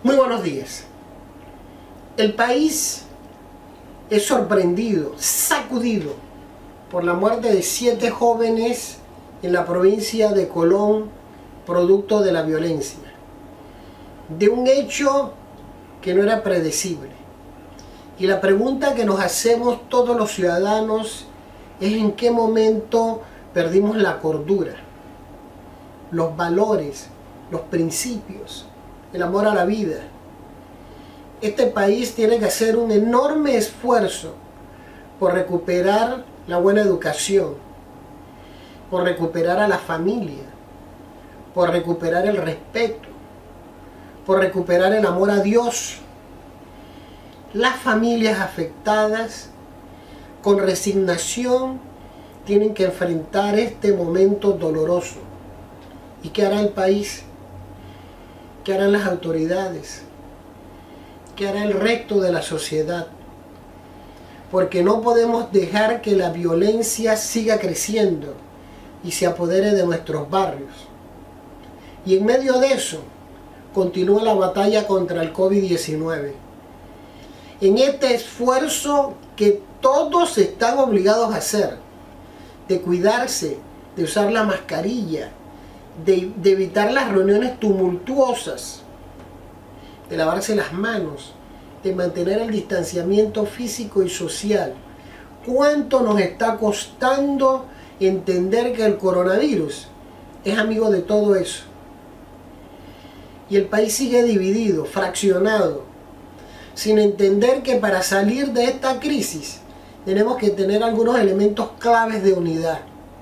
Muy buenos días. El país es sorprendido, sacudido por la muerte de 7 jóvenes en la provincia de Colón, producto de la violencia, de un hecho que no era predecible. Y la pregunta que nos hacemos todos los ciudadanos es: ¿en qué momento perdimos la cordura, los valores, los principios, el amor a la vida? Este país tiene que hacer un enorme esfuerzo por recuperar la buena educación, por recuperar a la familia, por recuperar el respeto, por recuperar el amor a Dios. Las familias afectadas, con resignación, tienen que enfrentar este momento doloroso. ¿Y qué hará el país? ¿Qué harán las autoridades? ¿Qué hará el resto de la sociedad? Porque no podemos dejar que la violencia siga creciendo y se apodere de nuestros barrios. Y en medio de eso, continúa la batalla contra el COVID-19. En este esfuerzo que todos están obligados a hacer, de cuidarse, de usar la mascarilla, de evitar las reuniones tumultuosas, de lavarse las manos, de mantener el distanciamiento físico y social. ¿Cuánto nos está costando entender que el coronavirus es amigo de todo eso? Y el país sigue dividido, fraccionado, sin entender que para salir de esta crisis tenemos que tener algunos elementos claves de unidad.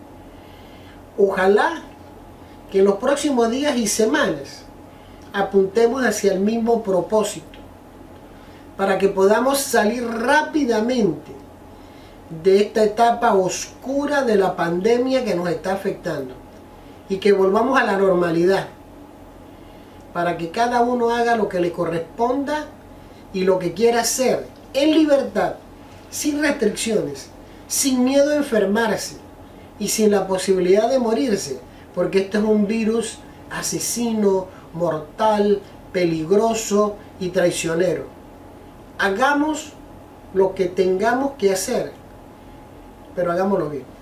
Ojalá que en los próximos días y semanas apuntemos hacia el mismo propósito, para que podamos salir rápidamente de esta etapa oscura de la pandemia que nos está afectando y que volvamos a la normalidad, para que cada uno haga lo que le corresponda y lo que quiera hacer en libertad, sin restricciones, sin miedo a enfermarse y sin la posibilidad de morirse, porque este es un virus asesino, mortal, peligroso y traicionero. Hagamos lo que tengamos que hacer, pero hagámoslo bien.